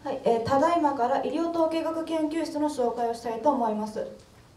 はい、ただいまから医療統計学研究室の紹介をしたいと思います。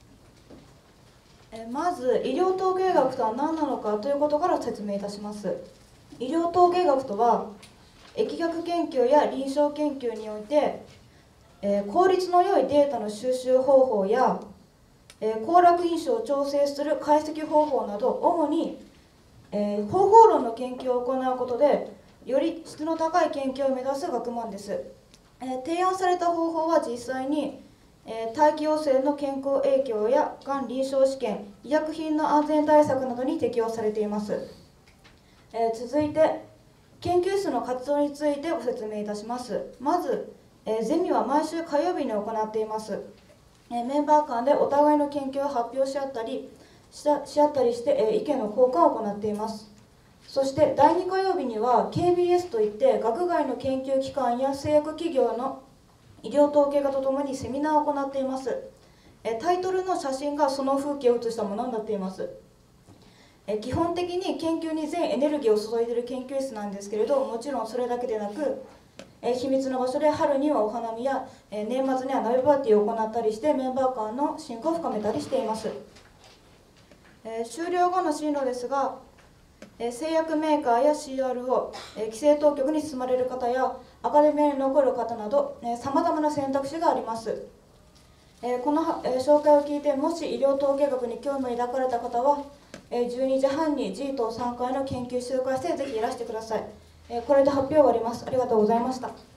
まず医療統計学とは何なのかということから説明いたします。医療統計学とは疫学研究や臨床研究において、効率の良いデータの収集方法や、行楽因子を調整する解析方法など主に、方法論の研究を行うことでより質の高い研究を目指す学問です。提案された方法は実際に、大気汚染の健康影響やがん臨床試験、医薬品の安全対策などに適用されています。続いて研究室の活動についてご説明いたします。まず、ゼミは毎週火曜日に行っています。メンバー間でお互いの研究を発表し合ったりして、意見の交換を行っています。そして第2火曜日には KBS といって学外の研究機関や製薬企業の医療統計家とともにセミナーを行っています。タイトルの写真がその風景を写したものになっています。基本的に研究に全エネルギーを注いでいる研究室なんですけれど、もちろんそれだけでなく、秘密の場所で春にはお花見や、年末には鍋パーティーを行ったりしてメンバー間の親交を深めたりしています。終了後の進路ですが、製薬メーカーや CRO、規制当局に進まれる方やアカデミーに残る方などさまざまな選択肢があります。この紹介を聞いて、もし医療統計学に興味を抱かれた方は12時半に G 棟3階の研究集会室へぜひいらしてください。これで発表を終わります。ありがとうございました。